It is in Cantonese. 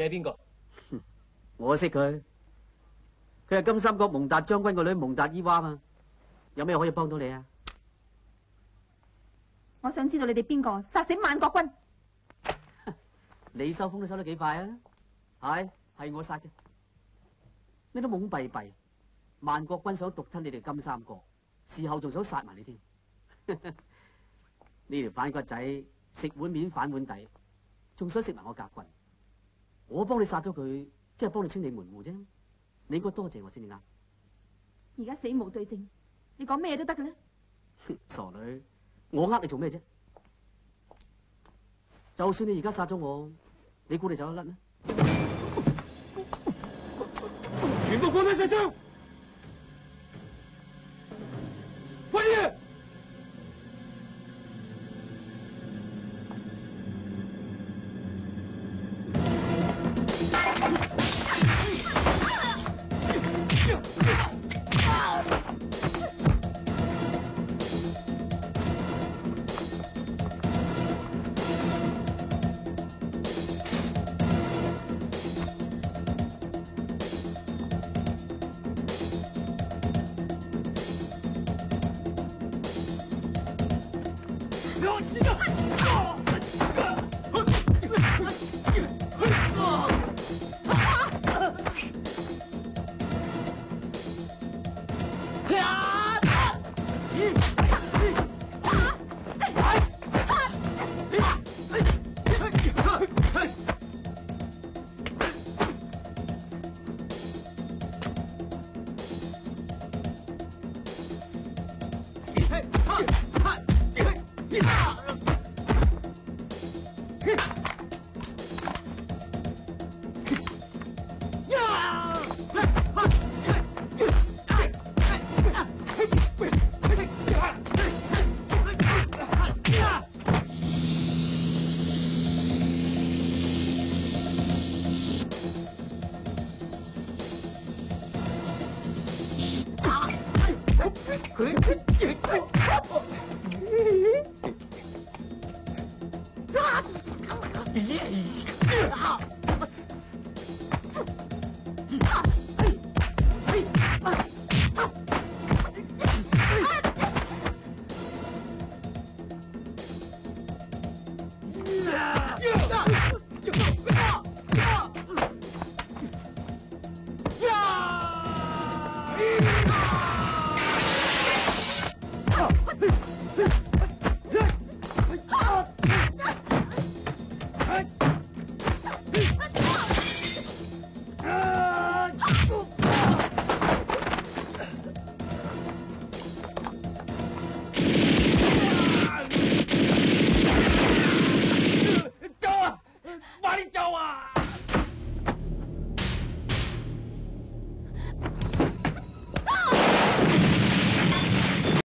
係邊個？ 我識佢，佢係金三角蒙達將軍個女蒙達伊娃嘛。有咩可以幫到你啊？ 我想知道你哋邊個殺死萬國軍？ 你收風都收得幾快啊？係我殺嘅。你都懵閉閉，萬國軍想獨吞你哋金三角，事後仲想殺埋你添。呢條反骨仔食碗面反碗底，仲想食埋我甲棍。我幫你殺咗佢，即係幫你清理門戶啫。你應該多謝我先至啱。 而家死無對證，你講咩都得嘅啦。 傻女，我呃你做咩啫？就算你而家殺咗我，你估你走得甩咩？ 全部放低晒槍，快啲！